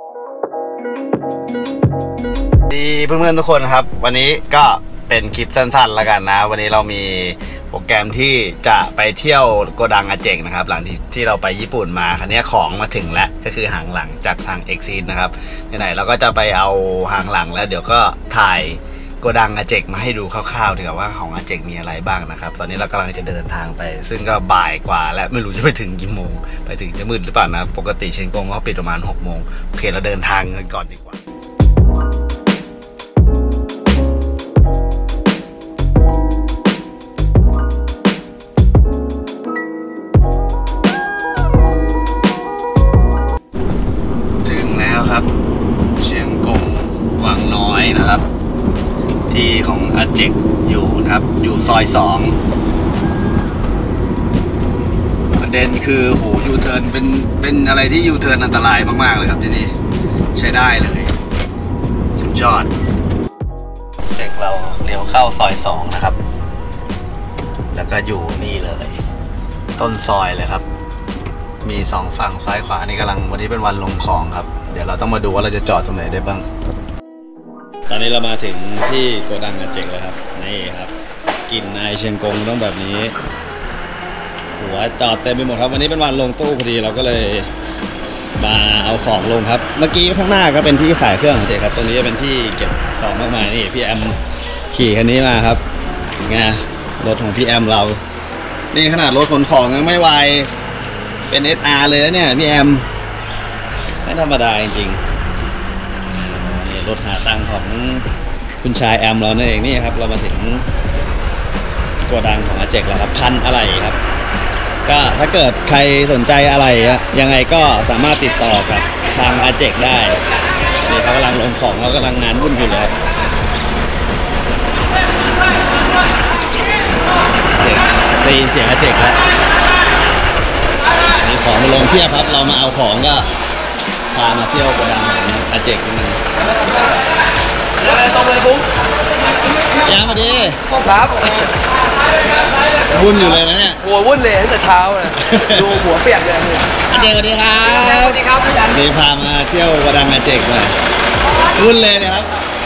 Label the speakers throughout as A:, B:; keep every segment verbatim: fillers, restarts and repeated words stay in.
A: ดีเพื่อนๆทุกคนครับวันนี้ก็เป็นคลิปสั้นๆแล้วกันนะวันนี้เรามีโปรแกรมที่จะไปเที่ยวโกดังอาเจกนะครับหลังที่ที่เราไปญี่ปุ่นมาคันนี้ของมาถึงแล้วก็คือหางหลังจากทาง Exit นะครับไหนๆเราก็จะไปเอาหางหลังแล้วเดี๋ยวก็ถ่ายโกดังอาเจกมาให้ดูคร่าวๆดีกว่าว่าของอาเจกมีอะไรบ้างนะครับตอนนี้เรากำลังจะเดินทางไปซึ่งก็บ่ายกว่าและไม่รู้จะไปถึงกี่โมงไปถึงจะมืดหรือเปล่านะปกติเชียงกงเขาปิดประมาณหกโมงโอเคเราเดินทางกันก่อนดีกว่าครับเชียงกงวังน้อยนะครับที่ของอาเจกอยู่นะครับอยู่ซอยสองประเด็นคือโหยูเทิร์นเป็นเป็นอะไรที่ยูเทิร์นอันตรายมากๆเลยครับที่นี่ใช้ได้เลยสุดยอดเจกเราเลี้ยวเข้าซอยสองนะครับแล้วก็อยู่นี่เลยต้นซอยเลยครับมีสองฝั่งซ้ายขวานี่กำลังวันนี้เป็นวันลงของครับเดี๋ยวเราต้องมาดูว่าเราจะจอดตรงไหนได้บ้างตอนนี้เรามาถึงที่โกดังอาเจกแล้วครับนี่ครับกินนายเชียงกงต้องแบบนี้หัวจอดเต็มไปหมดครับวันนี้เป็นวันลงตู้พอดีเราก็เลยมาเอาของลงครับเมื่อกี้ข้างหน้าก็เป็นที่ขายเครื่องอาเจกครับตรงนี้จะเป็นที่เก็บของมากมายนี่พี่แอมขี่คันนี้มาครับไงรถของพี่แอมเรานี่ขนาดรถขนของยังไม่ไวเป็น เอส อาร์ เลยนะเนี่ยพี่แอมไม่ธรรมดาจริงๆนี่รถหาตังของคุณชายแอมเราเนี่ยเองนี่ครับเรามาถึงโกดังของอาเจกแล้วครับพันอะไรครับก็ถ้าเกิดใครสนใจอะไรยังไงก็สามารถติดต่อกับทางอาเจกได้นี่เขากำลังลงของเรากำลังงานวุ่นอยู่เลยได้ยินเสียงอาเจกแล้วมีของมาลงเทียบครับเรามาเอาของก็พามาเที่ยวโกดังของอาเจกนิดนึงอะไรตรงเลยปุ๊บยังมาดิครับวุ่นอยู่เลยนะเนี่ยหัววุ่นเลยตั้งแต่เช้าเลยดูหัวเปียกเลยอาเจกสวัสดีครับสวัสดีครับนี่พามาเที่ยวโกดังอาเจกเลยวุ่นเลยนะครับ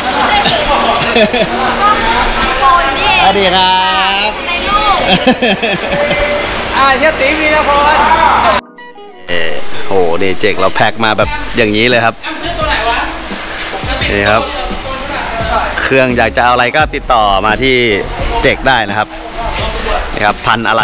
A: สวัสดีครับในรูปอ่าเชี่ยตีมีนะพรเออโหเดเจกเราแพ็คมาแบบอย่างนี้เลยครับนี่ครับเครื่องอยากจะเอาอะไรก็ติดต่อมาที่เจกได้นะครับนี่ครับพันอะไร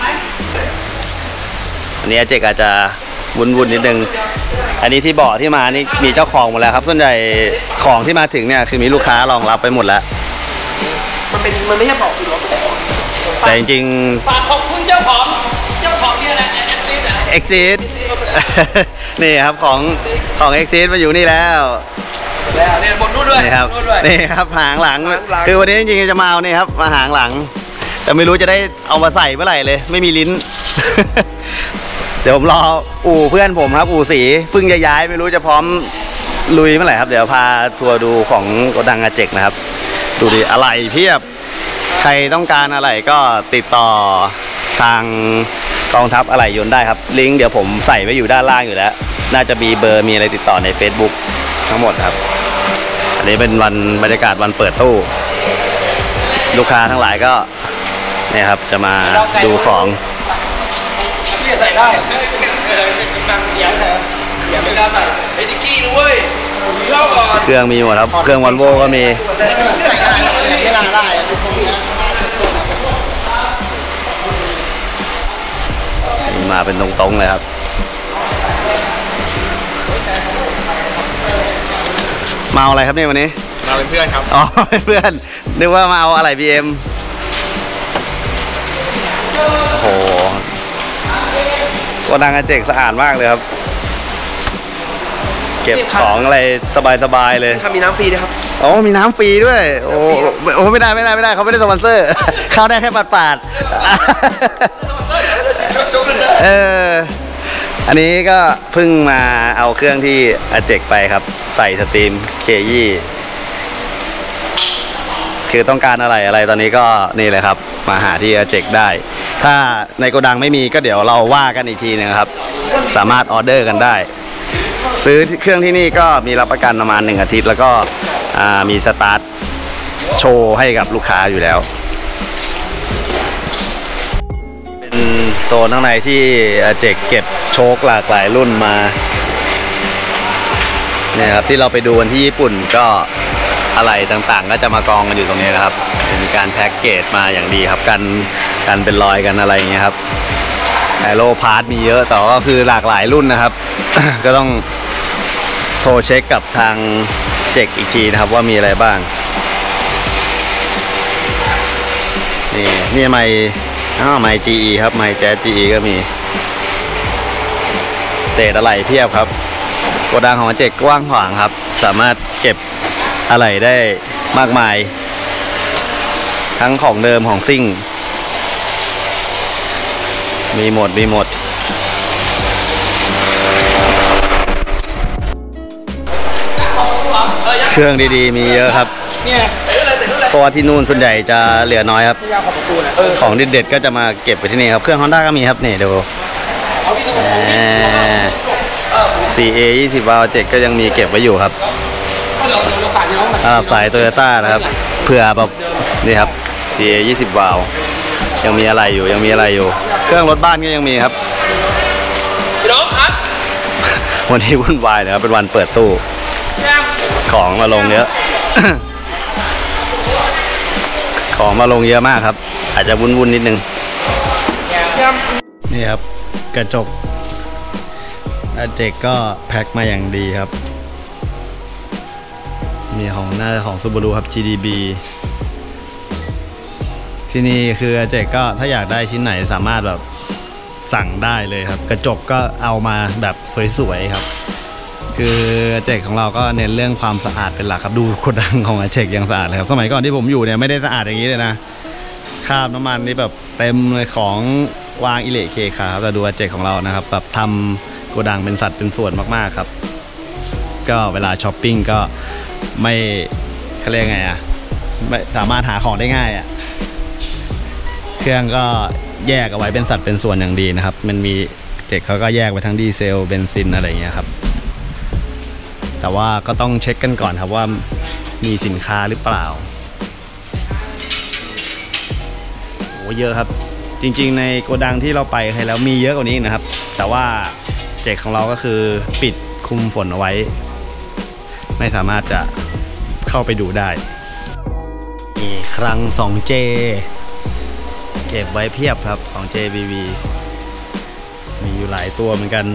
A: อันนี้เจกอาจจะวุ่นๆนิดนึงอันนี้ที่เบาะที่มานี่มีเจ้าของหมดแล้วครับส่วนใหญ่ของที่มาถึงเนี่ยคือมีลูกค้ารองรับไปหมดแล้วมันเป็นมันไม่ใช่เบาะคือรถแต่จริงๆฝากขอบคุณเจ้าของเจ้าของเนี่ยแหละ Exit นี่ครับของของ Exit มาอยู่นี่แล้วแล้วเนี่ยบนนู่นด้วยนี่ครับนี่ครับหางหลังคือวันนี้จริงๆจะมาเอานี่ครับมาหางหลังแต่ไม่รู้จะได้เอามาใส่เมื่อไหร่เลยไม่มีลิ้นเดี๋ยวผมรออู่เพื่อนผมครับอู่สีเพิ่งจะย้ายไม่รู้จะพร้อมลุยเมื่อไหร่ครับเดี๋ยวพาทัวร์ดูของโกดังอาเจกนะครับดูดิอะไรเพียบใครต้องการอะไรก็ติดต่อทางกองทัพอะไหล่ยนต์ได้ครับลิงก์เดี๋ยวผมใส่ไว้อยู่ด้านล่างอยู่แล้วน่าจะมีเบอร์มีอะไรติดต่อใน Facebook ทั้งหมดครับอันนี้เป็นวันบรรยากาศวันเปิดตู้ลูกค้าทั้งหลายก็เนี่ยครับจะมาดูของใส่ได้เครื่องมีหมดครับเครื่องวอลโว่ก็มีมาเป็นตรงๆเลยครับมาเอาอะไรครับเนี่ยวันนี้มาเป็นเพื่อนครับอ๋อเป็นเพื่อนนึกว่ามาเอาอะไร บี เอ็ม โอ้โหโกดังอาเจกสะอาดมากเลยครับเก็บของอะไรสบายๆเลยมีน้ำฟรีด้วยครับอ๋อมีน้ำฟรีด้วยโอ้โอ้ไม่ได้ไม่ได้ไม่ได้เขาไม่ได้สปอนเซอร์เข้าได้แค่ปาดๆเอออันนี้ก็เพิ่งมาเอาเครื่องที่อาเจกไปครับใส่สตรีมเคยี่คือต้องการอะไรอะไรตอนนี้ก็นี่เลยครับมาหาที่อาเจกได้ถ้าในโกดังไม่มีก็เดี๋ยวเราว่ากันอีกทีนึงครับสามารถออเดอร์กันได้ซื้อเครื่องที่นี่ก็มีรับประกันประมาณหนึ่งอาทิตย์แล้วก็มีสตาร์ทโชว์ให้กับลูกค้าอยู่แล้วเป็นโซนข้างในที่อาเจกเก็บโชคหลากหลายรุ่นมาเนี่ยครับที่เราไปดูกันที่ญี่ปุ่นก็อะไรต่างๆก็จะมากองกันอยู่ตรงนี้นะครับมีการแพ็กเกจมาอย่างดีครับกันกันเป็นรอยกันอะไรอย่างเงี้ยครับแอโร่พาร์ทมีเยอะแต่ก็คือหลากหลายรุ่นนะครับ ก็ต้องโทรเช็คกับทางเจกอีกทีนะครับว่ามีอะไรบ้างนี่นี่ไมค์อ้าวไมค์ จี อี ครับไมค์แจ๊ส จี อี ก็มีเศษอะไหล่เพียบครับโกดังของเจกกว้างขวางครับสามารถเก็บอะไหล่ได้มากมายทั้งของเดิมของซิ่งมีหมดมีหมดเครื่องดีๆมีเยอะครับเพราะว่าที่นู่นส่วนใหญ่จะเหลือน้อยครับของเด็ดๆก็จะมาเก็บไปที่นี่ครับเครื่อง Honda ก็มีครับนี่ดู ซี เอ ยี่สิบ วาล์วเจ็ดก็ยังมีเก็บไว้อยู่ครับสายโตโยต้านะครับเผื่อแบบนี่ครับ ซี เอ ยี่สิบ วาล์วยังมีอะไรอยู่ยังมีอะไรอยู่เครื่องรถบ้านก็ยังมีครับวันนี้วุ่นวายนะครับเป็นวันเปิดตู้ของมาลงเยอะ ของมาลงเยอะมากครับอาจจะวุ่นวุ่นนิดนึงนี่ครับกระจกอาเจกก็แพ็คมาอย่างดีครับมีของหน้าของ Subaru ครับ จี ดี บี ที่นี่คืออาเจกก็ถ้าอยากได้ชิ้นไหนสามารถแบบสั่งได้เลยครับกระจกก็เอามาแบบสวยๆครับคืออาเจกของเราก็เน้นเรื่องความสะอาดเป็นหลักครับดูโกดังของอาเจกยังสะอาดเลยครับสมัยก่อนที่ผมอยู่เนี่ยไม่ได้สะอาดอย่างนี้เลยนะคราบน้ำมันนี่แบบเต็มเลยของวางอิเละเคขาครับแต่ดูอาเจกของเรานะครับแบบทำโกดังเป็นสัดเป็นส่วนมากๆครับก็เวลาช้อปปิ้งก็ไม่เขาเรียกไงอ่ะไม่สามารถหาของได้ง่ายอ่ะเครื่องก็แยกเอาไว้เป็นสัดเป็นส่วนอย่างดีนะครับมันมีเจกเขาก็แยกไว้ทั้งดีเซลเบนซินอะไรอย่างเงี้ยครับแต่ว่าก็ต้องเช็คกันก่อนครับว่ามีสินค้าหรือเปล่าโอ้เยอะครับจริงๆในโกดังที่เราไปให้แล้วมีเยอะกว่านี้นะครับแต่ว่าเจกของเราก็คือปิดคุมฝนเอาไว้ไม่สามารถจะเข้าไปดูได้มีครั้ง สองเจ เก็บไว้เพียบครับ สองเจ บี บี มีอยู่หลายตัวเหมือนกัน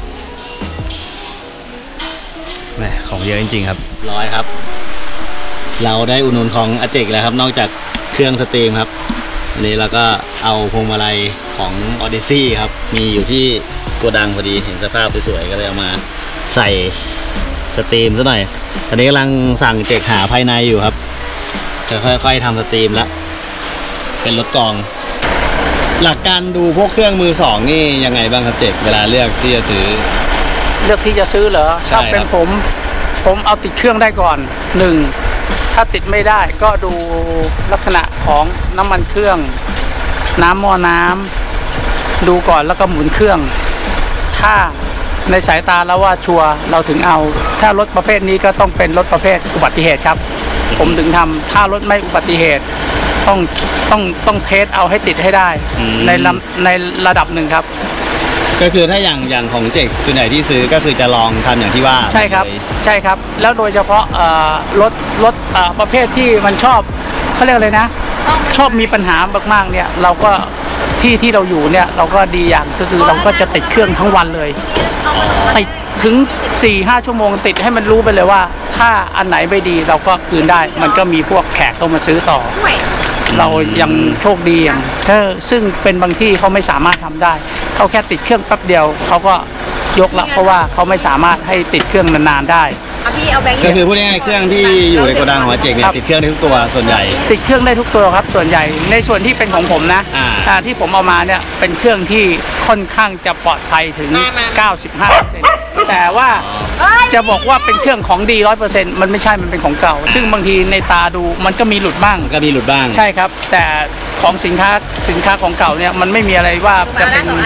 A: แหมของเยอะจริงๆครับร้อยครับเราได้อุดหนุนของอาเจกแล้วครับนอกจากเครื่องสตรีมครับอันนี้เราก็เอาพวงมาลัยของ Odyssey ครับมีอยู่ที่โกดังพอดีเห็นสภาพสวยๆก็เลยเอามาใส่สตรีมซะหน่อยตอนนี้กำลังสั่งเจกหาภายในอยู่ครับจะค่อยๆทำสตรีมแล้วเป็นรถกองหลักการดูพวกเครื่องมือสองนี่ยังไงบ้างครับเจกเวลาเลือกที่จะซื้อ
B: เลือกที่จะซื้อเหรอถ้าเป็นผมผมเอาติดเครื่องได้ก่อนหนึ่งถ้าติดไม่ได้ก็ดูลักษณะของน้ำมันเครื่องน้ำหม้อน้ำดูก่อนแล้วก็หมุนเครื่องถ้าในสายตาแล้วว่าชัวร์เราถึงเอาถ้ารถประเภทนี้ก็ต้องเป็นรถประเภทอุบัติเหตุครับผมถึงทำถ้ารถไม่อุบัติเหตุต้องต้องต้องเทสเอาให้ติดให้ได้ในในระดับหนึ่งครับ
A: ก็คือถ้าอย่างอย่างของเจกส่วนใหญ่ที่ซื้อก็คือจะลองทำอย่างที่ว่า
B: ใช่ครับใช่ครับแล้วโดยเฉพาะรถรถประเภทที่มันชอบเขาเรียกอะไรนะชอบมีปัญหามากๆเนี่ยเราก็ที่ที่เราอยู่เนี่ยเราก็ดีอย่างก็คือเราก็จะติดเครื่องทั้งวันเลยติดถึง สี่ห้า ชั่วโมงติดให้มันรู้ไปเลยว่าถ้าอันไหนไม่ดีเราก็คืนได้มันก็มีพวกแขกเข้ามาซื้อต่อเรายังโชคดีอย่างถ้าซึ่งเป็นบางที่เขาไม่สามารถทำได้เขาแค่ติดเครื่องแป๊บเดียวเขาก็ยกละเพราะว่าเขาไม่สามารถให้ติดเครื่องนานๆได้
A: ก็คือพูดง่ายๆเครื่องที่อยู่ในโกดังของเจกเนี่ยติดเครื่องได้ทุกตัวส่วนใหญ่
B: ติดเครื่องได้ทุกตัวครับส่วนใหญ่ในส่วนที่เป็นของผมนะที่ผมเอามาเนี่ยเป็นเครื่องที่ค่อนข้างจะปลอดภัยถึง เก้าสิบห้าเปอร์เซ็นต์ แต่ว่าจะบอกว่าเป็นเครื่องของดี ร้อยเปอร์เซ็นต์ มันไม่ใช่มันเป็นของเก่าซึ่งบางทีในตาดูมันก็มีหลุดบ้าง
A: ก็มีหลุดบ้าง
B: ใช่ครับแต่ของสินค้าสินค้าของเก่าเนี่ยมันไม่มีอะไรว่าจะเป็น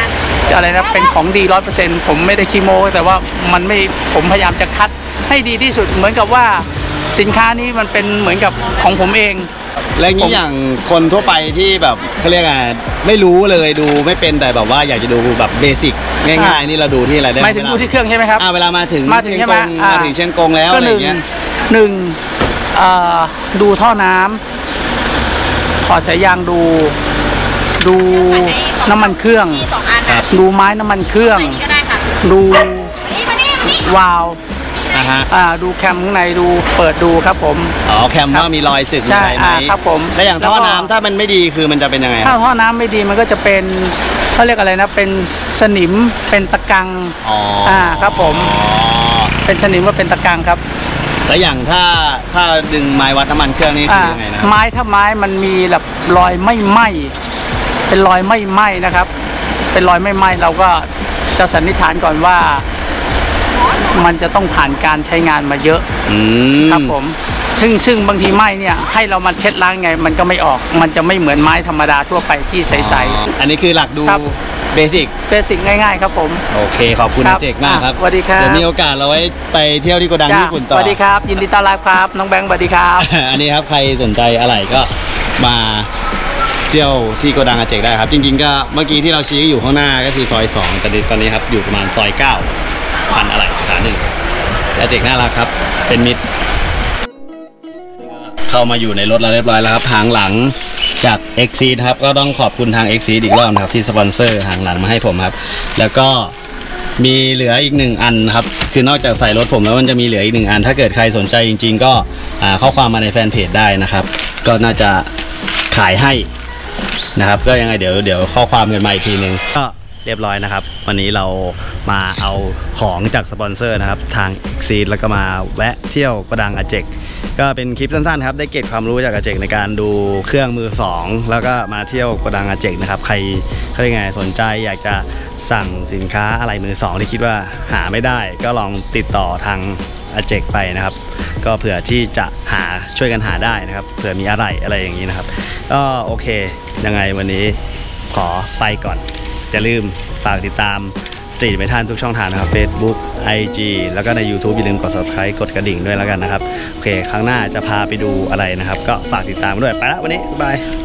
B: อะไรนะเป็นของดีร้อยเปอร์เซ็นต์ผมไม่ได้ขี้โม้แต่ว่ามันไม่ผมพยายามจะคัดให้ดีที่สุดเหมือนกับว่าสินค้านี้มันเป็นเหมือนกับของผมเอง
A: แล้วนี้อย่างคนทั่วไปที่แบบเขาเรียกไงไม่รู้เลยดูไม่เป็นแต่แบบว่าอยากจะดูแบบเบสิกง่ายๆนี่เราดูที่อะไรได้
B: ไม่ถึงดูที่เครื่องใช่ไหมครับ
A: เวลามาถึง
B: มาถึงใช่ไหม
A: มาถึงเชียงกงแล้วอะไรเงี้ย
B: หนึ่งดูท่อน้ำถอดสายยางดูดูน้ำมันเครื่องดูไม้น้ำมันเครื่องดูวาล์วดูแคมข้างในดูเปิดดูครับผม
A: อ๋อแคมว่ามีรอยสึก
B: ใช่ไหมครับผม
A: แล้วอย่างท่อน้ำถ้ามันไม่ดีคือมันจะเป็นยังไง
B: ถ้าท่อน้ำไม่ดีมันก็จะเป็นเขาเรียกอะไรนะเป็นสนิมเป็นตะกัง
A: อ๋อ
B: ครับผมเป็นสนิมว่าเป็นตะกังครับ
A: แล้วอย่างถ้าถ้าดึงไม้วัดน้ำมันเครื่องนี่คือยังไงนะ
B: ไม้ถ้าไม้มันมีแบบรอยไม่ไหม้เป็นรอยไม่ไหม้นะครับเป็นรอยไม่ไหม้เราก็จะสันนิษฐานก่อนว่ามันจะต้องผ่านการใช้งานมาเยอะครับผมซึ่งซึ่งบางทีไม้เนี่ยให้เรามาเช็ดล้างไงมันก็ไม่ออกมันจะไม่เหมือนไม้ธรรมดาทั่วไปที่ใส
A: ๆอันนี้คือหลักดูเบสิก
B: เบสิกง่ายๆครับผม
A: โอเคขอบคุณเจกมากครับ
B: สวัสดีครับ
A: เดี๋ยวมีโอกาสเราไว้ไปเที่ยวที่โกดังญี่ปุ่นต่อ
B: สวัสดีครับยินดีต้อนรับครับน้องแบงค์สวัสดีครับ
A: อันนี้ครับใครสนใจอะไรก็มาเที่ยวที่โกดังอาเจกได้ครับจริงๆก็เมื่อกี้ที่เราชี้อยู่ข้างหน้าก็คือซอยสองแต่ตอนนี้ครับอยู่ประมาณซอยเก้าพันอะไรขาหนึ่งอาเจกน่ารักครับเป็นมิตรเข้ามาอยู่ในรถเราเรียบร้อยแล้วครับหางหลังจาก Exceed ครับก็ต้องขอบคุณทาง Exceed อีกรอบนะครับที่สปอนเซอร์หางหลังมาให้ผมครับแล้วก็มีเหลืออีกหนึ่งอันครับคือนอกจากใส่รถผมแล้วมันจะมีเหลืออีกหนึ่งอันถ้าเกิดใครสนใจจริงๆก็ข้อความมาในแฟนเพจได้นะครับก็น่าจะขายให้นะครับก็ยังไงเดี๋ยวเดี๋ยวข้อความกันมาอีกทีนึงก็เรียบร้อยนะครับวันนี้เรามาเอาของจากสปอนเซอร์นะครับทาง Exceed แล้วก็มาแวะเที่ยวโกดังอาเจกก็เป็นคลิปสั้นๆครับได้เก็บความรู้จากอาเจกในการดูเครื่องมือสองแล้วก็มาเที่ยวโกดังอาเจกนะครับใครเขาเรียกไงสนใจอยากจะสั่งสินค้าอะไรมือสองที่คิดว่าหาไม่ได้ก็ลองติดต่อทางอาเจกไปนะครับก็เผื่อที่จะหาช่วยกันหาได้นะครับเผื่อมีอะไรอะไรอย่างนี้นะครับก็โอเคยังไงวันนี้ขอไปก่อนอย่าลืมฝากติดตามสตรีทเมทัลทุกช่องทางนะครับ Facebook ไอ จี แล้วก็ใน YouTube อย่าลืมกด Subscribe กดกระดิ่งด้วยแล้วกันนะครับโอเคครั้งหน้าจะพาไปดูอะไรนะครับก็ฝากติดตามด้วยไปละวันนี้บ๊ายบาย